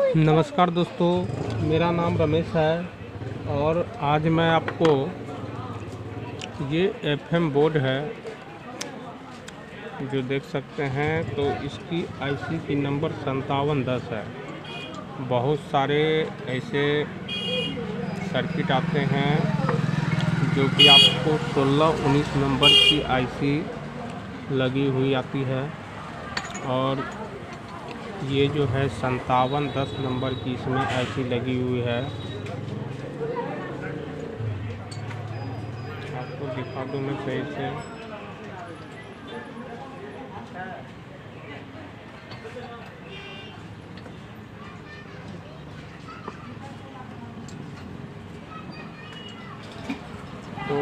नमस्कार दोस्तों, मेरा नाम रमेश है और आज मैं आपको ये एफएम बोर्ड है जो देख सकते हैं। तो इसकी आईसी की नंबर 5710 है। बहुत सारे ऐसे सर्किट आते हैं जो कि आपको 16-19 नंबर की आईसी लगी हुई आती है और ये जो है 5710 नंबर की इसमें आईसी लगी हुई है। आपको दिखा दूँ मैं सही से। तो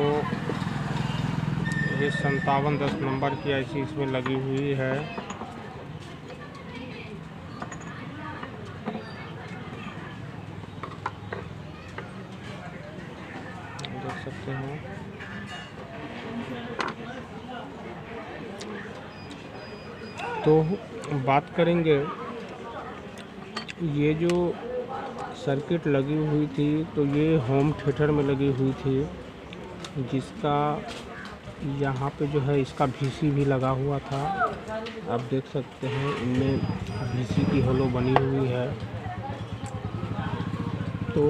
ये 5710 नंबर की आईसी इसमें लगी हुई है। देख सकते हैं। तो बात करेंगे, ये जो सर्किट लगी हुई थी तो ये होम थिएटर में लगी हुई थी, जिसका यहाँ पे जो है इसका VC भी लगा हुआ था। आप देख सकते हैं इनमें VC की होलो बनी हुई है। तो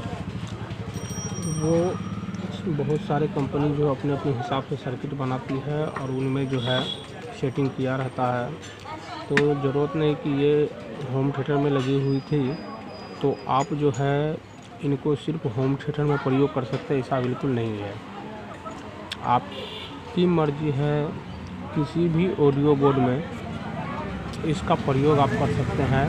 वो बहुत सारे कंपनी जो अपने अपने हिसाब से सर्किट बनाती है और उनमें जो है सेटिंग किया रहता है। तो ज़रूरत नहीं कि ये होम थिएटर में लगी हुई थी तो आप जो है इनको सिर्फ होम थिएटर में प्रयोग कर सकते हैं, ऐसा बिल्कुल नहीं है। आपकी मर्ज़ी है, किसी भी ऑडियो बोर्ड में इसका प्रयोग आप कर सकते हैं।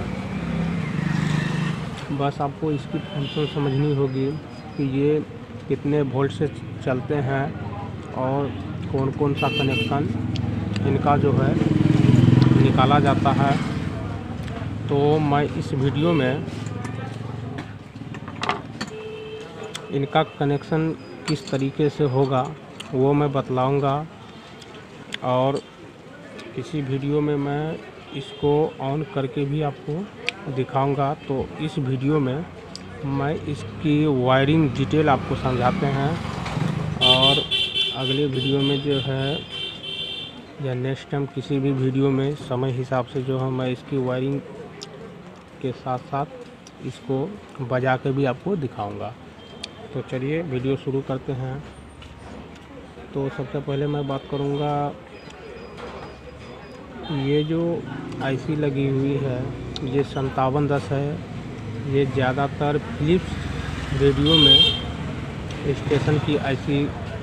बस आपको इसकी फंक्शन समझनी होगी कि ये कितने वोल्ट से चलते हैं और कौन कौन सा कनेक्शन इनका जो है निकाला जाता है। तो मैं इस वीडियो में इनका कनेक्शन किस तरीके से होगा वो मैं बतलाऊंगा और किसी वीडियो में मैं इसको ऑन करके भी आपको दिखाऊंगा। तो इस वीडियो में मैं इसकी वायरिंग डिटेल आपको समझाते हैं और अगले वीडियो में जो है या नेक्स्ट टाइम किसी भी वीडियो में समय हिसाब से जो है मैं इसकी वायरिंग के साथ साथ इसको बजा के भी आपको दिखाऊंगा। तो चलिए वीडियो शुरू करते हैं। तो सबसे पहले मैं बात करूंगा, ये जो आईसी लगी हुई है ये 5710 है। ये ज़्यादातर फिलिप्स रेडियो में स्टेशन की आईसी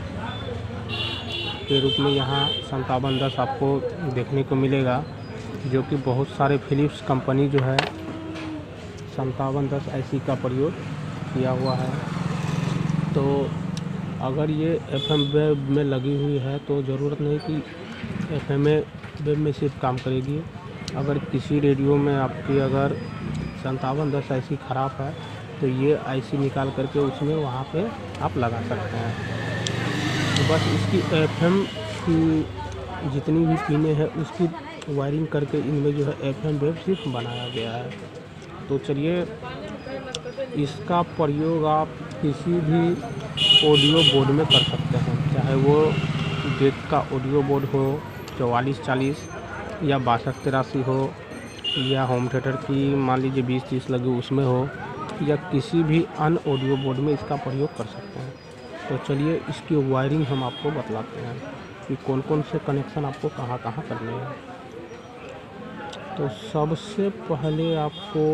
के रूप में यहाँ 5710 आपको देखने को मिलेगा, जो कि बहुत सारे फिलिप्स कंपनी जो है 5710 आईसी का प्रयोग किया हुआ है। तो अगर ये FM वेब में लगी हुई है तो ज़रूरत नहीं कि FM वेब में सिर्फ काम करेगी। अगर किसी रेडियो में आपकी अगर 5710 आईसी ख़राब है तो ये आईसी निकाल करके उसमें वहाँ पे आप लगा सकते हैं। तो बस इसकी FM की जितनी भी पिनें हैं उसकी वायरिंग करके इनमें जो है FM वेब सिर्फ बनाया गया है। तो चलिए, इसका प्रयोग आप किसी भी ऑडियो बोर्ड में कर सकते हैं, चाहे वो डेक का ऑडियो बोर्ड हो 4440 या 6283 हो, या होम थिएटर की मान लीजिए 20-30 लगी उसमें हो, या किसी भी अन्य ऑडियो बोर्ड में इसका प्रयोग कर सकते हैं। तो चलिए इसकी वायरिंग हम आपको बतलाते हैं कि कौन कौन से कनेक्शन आपको कहाँ कहाँ करने हैं। तो सबसे पहले आपको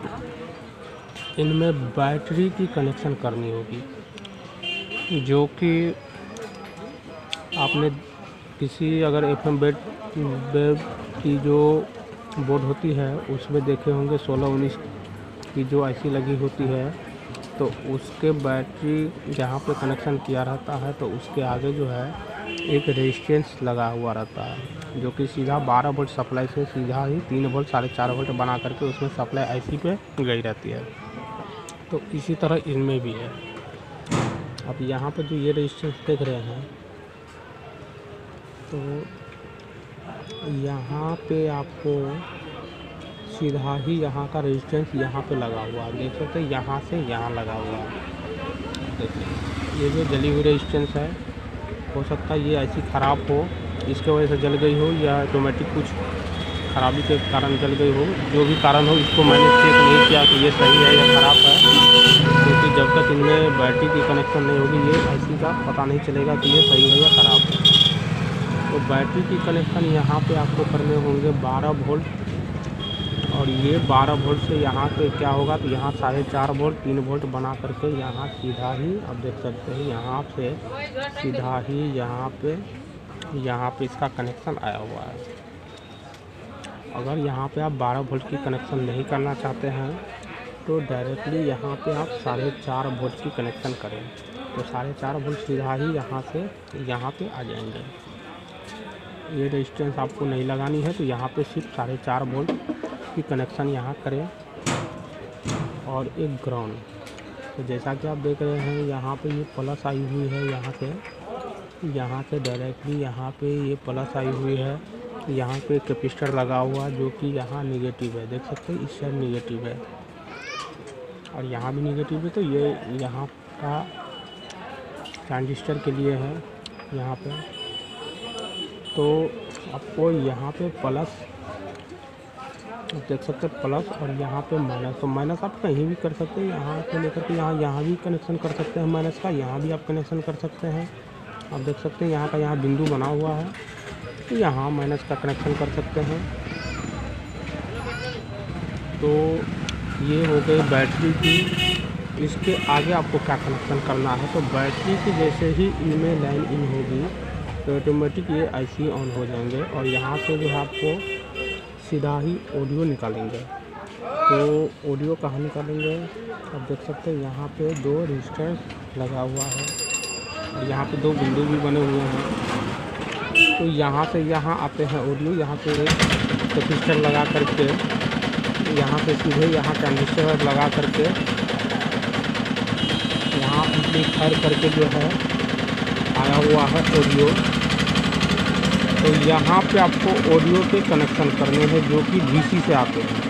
इनमें बैटरी की कनेक्शन करनी होगी, जो कि आपने किसी अगर FM वेब की जो बोर्ड होती है उसमें देखे होंगे 16-19 की जो आईसी लगी होती है। तो उसके बैटरी जहाँ पे कनेक्शन किया रहता है तो उसके आगे जो है एक रेजिस्टेंस लगा हुआ रहता है, जो कि सीधा 12 वोल्ट सप्लाई से सीधा ही 3 वोल्ट 4.5 वोल्ट बना करके उसमें सप्लाई आईसी पे गई रहती है। तो इसी तरह इनमें भी है। अब यहाँ पर जो ये रेजिस्टेंस देख रहे हैं तो यहाँ पे आपको सीधा ही यहाँ का रेजिस्टेंस यहाँ पे लगा हुआ है, देख सकते हैं, यहाँ से यहाँ लगा हुआ है। देखिए ये जो जली हुई रेजिस्टेंस है, हो सकता है ये ऐसी ख़राब हो, इसके वजह से जल गई हो, या ऑटोमेटिक कुछ खराबी के कारण जल गई हो। जो भी कारण हो, इसको मैंने चेक नहीं किया कि ये सही है या ख़राब है, क्योंकि जब तक इनमें बैटरी की कनेक्शन नहीं होगी ये ऐसी का पता नहीं चलेगा कि ये सही है या ख़राब है। तो बैटरी की कनेक्शन यहाँ पे आपको करने होंगे 12 वोल्ट, और ये 12 वोल्ट से यहाँ पे क्या होगा, तो यहाँ 4.5 वोल्ट 3 वोल्ट बना करके यहाँ सीधा ही आप देख सकते हैं, यहाँ से सीधा ही यहाँ पे इसका कनेक्शन आया हुआ है। अगर यहाँ पे आप 12 वोल्ट की कनेक्शन नहीं करना चाहते हैं तो डायरेक्टली यहाँ पे आप 4.5 वोल्ट की कनेक्शन करें, तो 4.5 वोल्ट सीधा ही यहाँ से यहाँ पे आ जाएंगे। ये रेजिस्टेंस आपको नहीं लगानी है, तो यहाँ पे सिर्फ 4.5 वोल्ट की कनेक्शन यहाँ करें, और एक ग्राउंड। तो जैसा कि आप देख रहे हैं यहाँ पे ये प्लस आई हुई है, यहाँ से डायरेक्टली यहाँ पे ये प्लस आई हुई है। यहाँ पे कैपेसिटर लगा हुआ जो कि यहाँ नेगेटिव है, देख सकते हैं, इस साइड नेगेटिव है और यहाँ भी नेगेटिव है। तो ये यहाँ का ट्रांजिस्टर के लिए है यहाँ पे। तो आपको यहाँ पे प्लस देख सकते हैं, प्लस, और यहाँ पे माइनस। तो माइनस आप कहीं भी कर सकते हैं, यहाँ से लेकर के यहाँ भी कनेक्शन कर सकते हैं माइनस का, यहाँ भी आप कनेक्शन कर सकते हैं। आप देख सकते हैं यहाँ का यहाँ बिंदु बना हुआ है, तो यहाँ माइनस का कनेक्शन कर सकते हैं। तो ये हो गई बैटरी की। इसके आगे आपको क्या कनेक्शन करना है, तो बैटरी की जैसे ही इनमें लाइन इन होगी तो ऑटोमेटिक ये IC ऑन हो जाएंगे, और यहाँ से जो है आपको सीधा ही ऑडियो निकालेंगे। तो ऑडियो कहाँ निकालेंगे, आप देख सकते हैं यहाँ पे 2 रजिस्टर लगा हुआ है, और यहाँ पे 2 बिंदु भी बने हुए हैं। तो यहाँ से यहाँ आते हैं ऑडियो, यहाँ पे एक रजिस्टर लगा करके, यहाँ से सीधे यहाँ ट्रांजिस्टर लगा करके यहाँ एम्पलीफायर करके जो है आया हुआ है ऑडियो। तो यहाँ पे आपको ऑडियो के कनेक्शन करने हैं जो कि DC से आते हैं।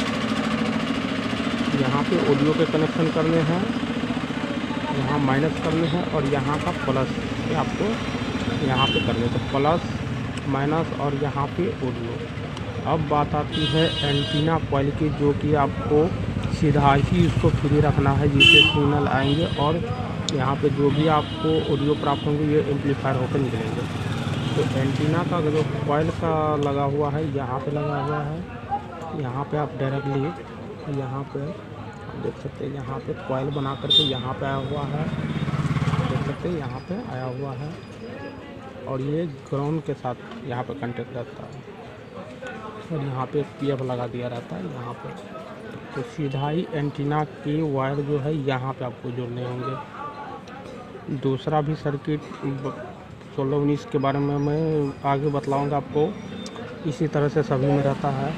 यहाँ पे ऑडियो के कनेक्शन करने हैं, यहाँ माइनस करने हैं, और यहाँ का प्लस पे आपको यहाँ पे करने। तो प्लस माइनस और यहाँ पे ऑडियो। अब बात आती है एंटीना कॉइल की, जो कि आपको सीधा ही इसको फ्री रखना है, जिससे सिग्नल आएंगे और यहाँ पे जो भी आपको ऑडियो प्राप्त होंगे ये एम्पलीफायर होकर निकलेंगे। तो एंटीना का जो कॉइल का लगा हुआ है यहाँ पे लगा हुआ है। यहाँ पे आप डायरेक्टली यहाँ पे देख सकते हैं, यहाँ पे कॉइल बना करके यहाँ पे आया हुआ है, देख सकते हैं यहाँ पे आया हुआ है, और ये ग्राउंड के साथ यहाँ पे कांटेक्ट रहता है, और यहाँ पे PF लगा दिया रहता है यहाँ पे। तो सीधा ही एंटीना की वायर जो है यहाँ पे आपको जोड़ने होंगे। दूसरा भी सर्किट 16-19 के बारे में मैं आगे बतलाऊंगा आपको, इसी तरह से सभी में रहता है।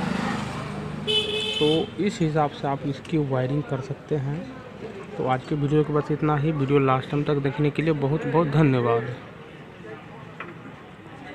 तो इस हिसाब से आप इसकी वायरिंग कर सकते हैं। तो आज के वीडियो के बस इतना ही। वीडियो लास्ट टाइम तक देखने के लिए बहुत बहुत धन्यवाद।